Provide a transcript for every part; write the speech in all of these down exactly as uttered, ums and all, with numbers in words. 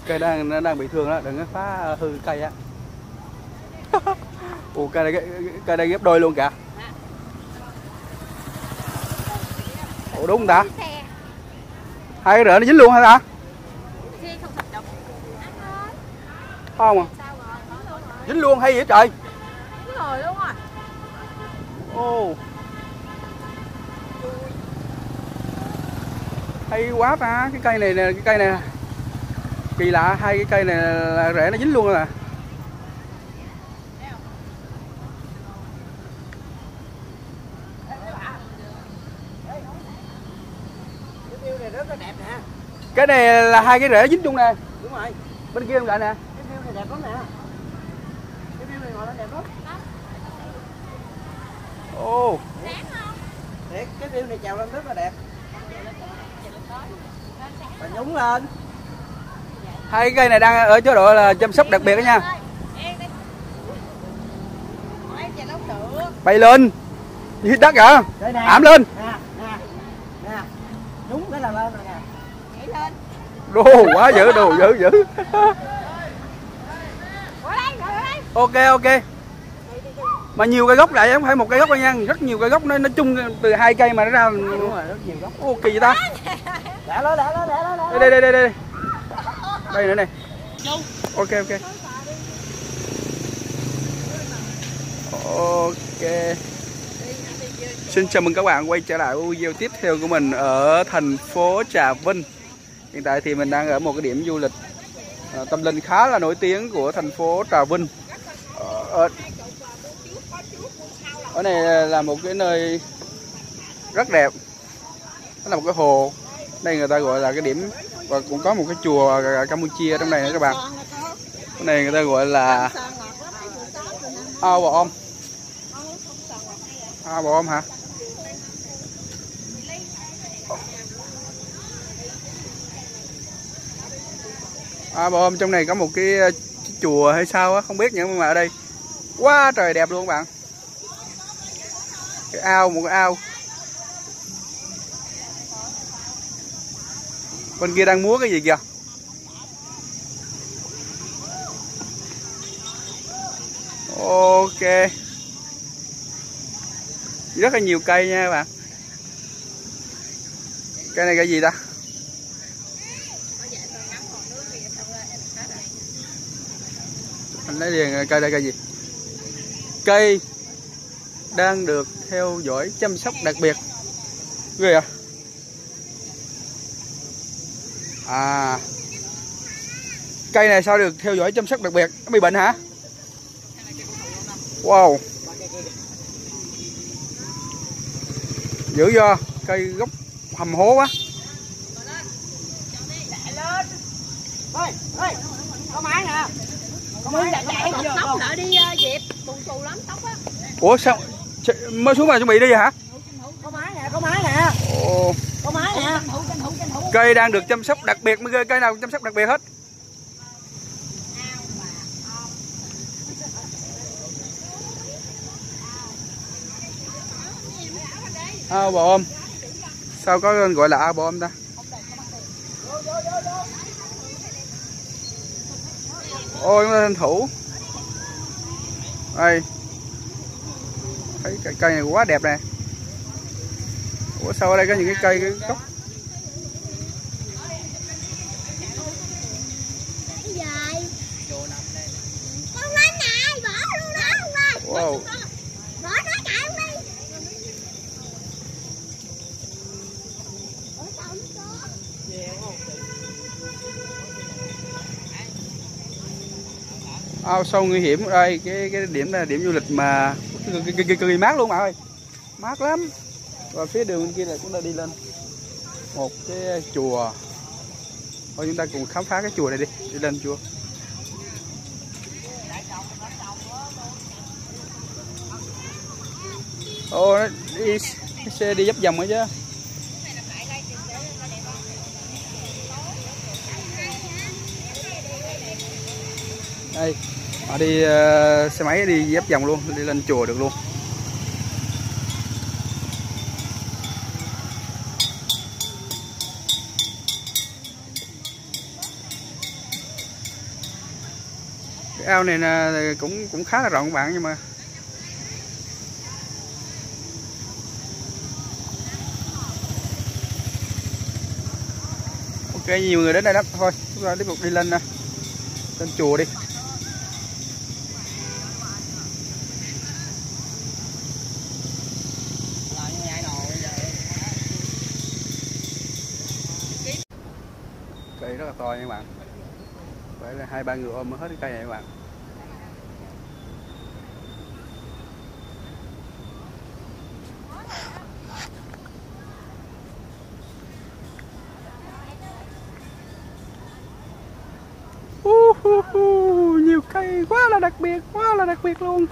Cây đang nó đang bị thương đó, đừng có phá hư cây á. Ủa cây này cây đây ghép đôi luôn kìa. Ủa đúng không ta? Hai cái rễ nó dính luôn hả ta? Không à? Dính luôn hay vậy trời? Dính rồi luôn rồi. Ồ. Hay quá ta, cái cây này nè, cái cây này kỳ lạ, hai cái cây này là rễ nó dính luôn rồi nè. Cái này là hai cái rễ dính chung nè. Đúng rồi. Bên kia không lại nè. Cái view này đẹp lắm nè. Cái view này ngồi lên đẹp lắm. Ồ. Thiệt, cái view này trèo lên rất là đẹp. Và nhúng lên. Hai cái cây này đang ở chế độ là chăm sóc đặc biệt đó nha. Bay lên. Như đất kìa. Ảm lên. Nè, nè. Nè. Nhúng cái là lên rồi nè. Nhảy lên. Đồ quá dữ, đồ dữ dữ. Ok ok. Mà nhiều cây gốc lại không phải một cây gốc đâu nha, rất nhiều cây gốc nó nó chung từ hai cây mà nó ra. Đúng rồi, rất nhiều gốc. Ô kỳ vậy ta? Đã đó, đã đó, đã đó. Đây đây đây đây. Đây nữa này. Ok ok. Ok. Xin chào mừng các bạn quay trở lại video tiếp theo của mình ở thành phố Trà Vinh. Hiện tại thì mình đang ở một cái điểm du lịch uh, tâm linh khá là nổi tiếng của thành phố Trà Vinh. Ở, ở này là một cái nơi rất đẹp. Đó là một cái hồ. Đây người ta gọi là cái điểm, và cũng có một cái chùa Campuchia trong này nữa các bạn. Cái này người ta gọi là Ao Bò Om. Ao Bò Om hả? À, Bò Om trong này có một cái, cái chùa hay sao á, không biết, nhưng mà ở đây quá trời đẹp luôn các bạn. Cái ao, một cái ao. Bên kia đang múa cái gì kìa? Ok. Rất là nhiều cây nha các bạn. Cây này cái gì ta? Anh lấy liền cây đây, cây gì? Cây đang được theo dõi chăm sóc đặc biệt. Ghê à? À, cây này sao được theo dõi chăm sóc đặc biệt? Nó bị bệnh hả? Wow. Dữ do cây gốc hầm hố quá. Ơi, ơi, có máy nè. Có máy chạy chạy tóc, tóc đợi đi dẹp, bù xù lắm tóc á. Ủa sao mới xuống mà chuẩn bị đi hả? Có máy nè, có máy nè. Ồ. Có máy nè. Cây đang được chăm sóc đặc biệt, mới cây nào chăm sóc đặc biệt hết. Ao Bò Om. Sao có gọi là Ao Bò Om ta? Ôi, nó tranh thủ. Đây. Thấy cái cây này quá đẹp nè. Ủa sao ở đây có những cái cây, cái gốc? Wow. Ao sâu nguy hiểm. Đây cái cái điểm là điểm du lịch mà cực kỳ mát luôn bạn ơi, mát lắm. Và phía đường bên kia là chúng ta đi lên một cái chùa. Thôi chúng ta cùng khám phá cái chùa này đi, đi lên chùa. Ồ, nó đi cái xe đi dấp vòng nữa chứ. Đây, họ đi uh, xe máy đi dép vòng luôn, đi lên chùa được luôn. Cái ao này là cũng cũng khá là rộng các bạn, nhưng mà ok, nhiều người đến đây lắm. Thôi chúng ta tiếp tục đi lên lên chùa đi. Cây rất là to nha các bạn, phải là hai ba người ôm mới hết cái cây này các bạn. Uh, uh, uh, nhiều cây quá là đặc biệt, quá là đặc biệt luôn.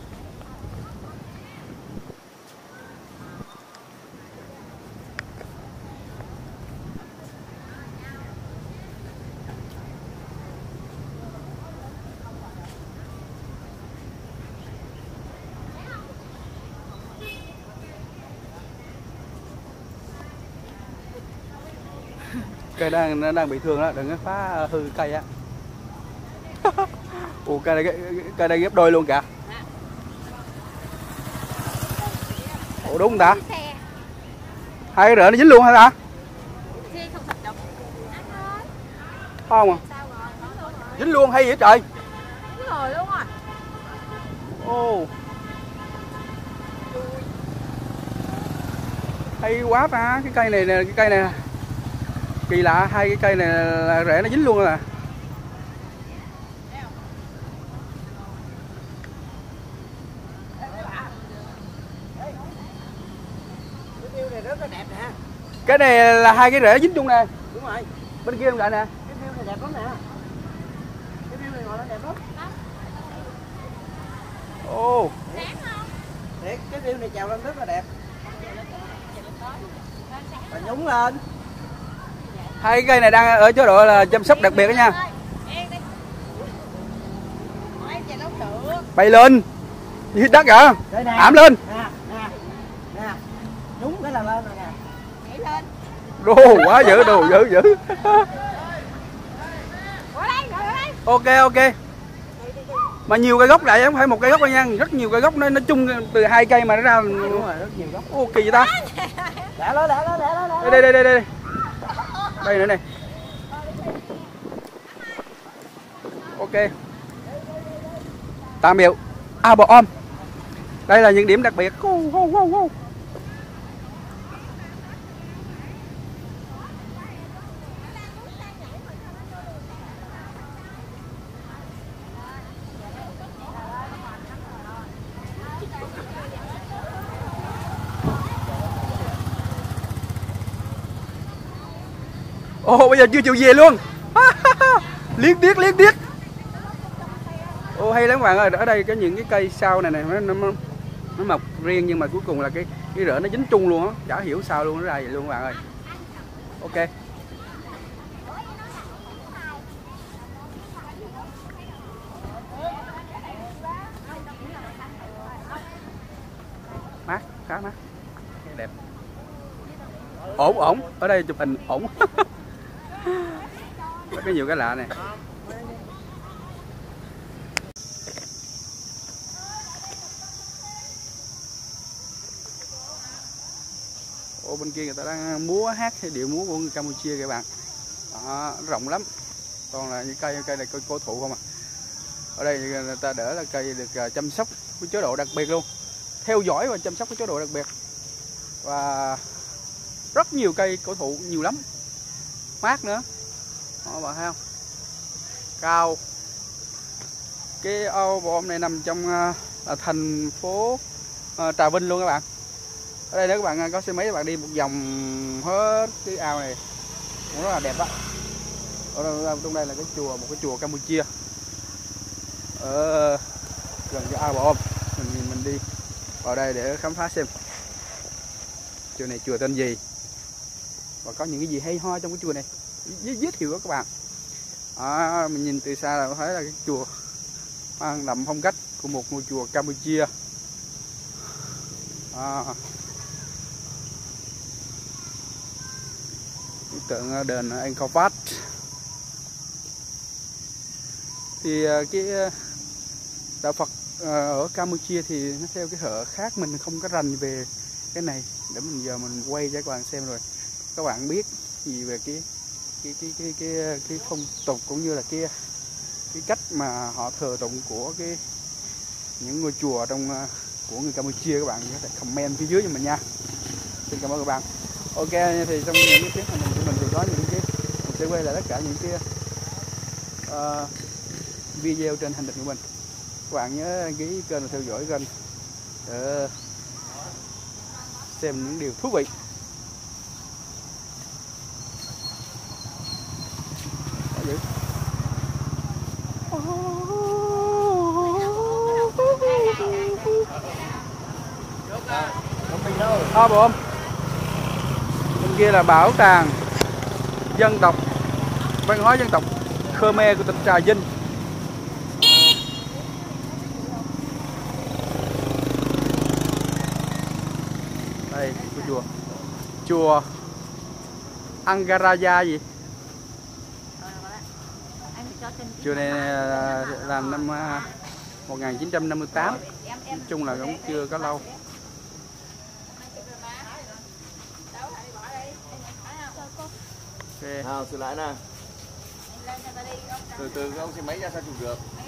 Cây đang nó đang bị thương đó, đừng có phá hư cây á. Ủa cây này cây này ghép đôi luôn cả. Ủa đúng không ta? Hai cái rễ nó dính luôn hả ta? Không à? Dính luôn hay vậy trời? Dính rồi luôn rồi. Ồ. Hay quá ta, cái cây này nè, cái cây này kỳ lạ, hai cái cây này là rễ nó dính luôn rồi à. Cái này là hai cái rễ dính chung nè. Đúng rồi. Bên kia không lại nè. Cái view này đẹp lắm nè. Cái view này ngồi nó đẹp lắm. Ồ. Thiệt, cái view này chèo lên rất là đẹp. Và nhúng lên. Hai cái cây này đang ở chế độ là chăm sóc đặc biệt đó nha. Bay lên. Đi hít đất kìa. Ảm lên. Nè, nè. Nè. Nhúng cái là lên rồi nè. Nhảy lên. Đồ quá dữ, đồ dữ dữ. Ok ok. Mà nhiều cây gốc lại, không phải một cây gốc đâu nha, rất nhiều cây gốc, nó nó chung từ hai cây mà nó ra. Đúng rồi, rất nhiều gốc. Ô kỳ vậy ta. Đẻ nó, đẻ nó, đẻ nó. Đây đây đây đây đây. Đây nữa này. Ok. Tạm biệt ao Bò Om. Đây là những điểm đặc biệt. Oh, oh, oh, oh. Ồ oh, bây giờ chưa chịu về luôn. Liếc tiếc liếc tiếc. Ồ oh, hay lắm các bạn ơi, ở đây có những cái cây sau này này nó, nó, nó mọc riêng, nhưng mà cuối cùng là cái cái rễ nó dính chung luôn á, chả hiểu sao luôn, nó ra vậy luôn các bạn ơi. Ok. Mát, khá mát, đẹp. Ổn ổn, ở đây chụp hình ổn. Có nhiều cái lạ này. Ô bên kia người ta đang múa hát hay điệu múa của người Campuchia các bạn. Đó, rộng lắm. Còn là những cây cây này cây cổ thụ không à. Ở đây người ta đỡ là cây được chăm sóc với chế độ đặc biệt luôn. Theo dõi và chăm sóc với chế độ đặc biệt. Và rất nhiều cây cổ thụ, nhiều lắm. Mát nữa. Đó, bạn thấy không? Cao. Cái ao Bò Om này nằm trong uh, thành phố uh, Trà Vinh luôn các bạn. Ở đây nếu các bạn có xe máy các bạn đi một vòng hết cái ao này cũng rất là đẹp đó. Ở trong đây là cái chùa, một cái chùa Campuchia ở gần cái ao Bò Om. Mình mình đi vào đây để khám phá xem chùa này chùa tên gì và có những cái gì hay ho trong cái chùa này, giới, giới thiệu các bạn. À, mình nhìn từ xa là thấy là cái chùa mang đậm phong cách của một ngôi chùa Campuchia. À, tượng đền Angkor Wat. Thì cái đạo Phật ở Campuchia thì nó theo cái hệ khác, mình không có rành về cái này, để mình giờ mình quay cho các bạn xem rồi các bạn biết gì về cái cái cái cái cái cái phong tục cũng như là cái cái cách mà họ thờ tụng của cái những ngôi chùa trong của người Campuchia. Các bạn có thể comment phía dưới cho mình nha. Xin cảm ơn các bạn. Ok, thì trong những cái chuyến hành trình của mình thì có những cái mình sẽ quay lại tất cả những cái uh, video trên hành trình của mình. Các bạn nhớ đăng ký kênh và theo dõi kênh để xem những điều thú vị. À, bộ không? Bên kia là bảo tàng dân tộc văn hóa dân tộc Khmer của tỉnh Trà Vinh. Đây cái chùa chùa Angkaraya gì? Chùa này làm năm một nghìn chín trăm năm mươi tám, nói chung là cũng chưa có lâu. Okay. Nào, sửa lại nè. Từ từ ông xe máy ra sao chụp được.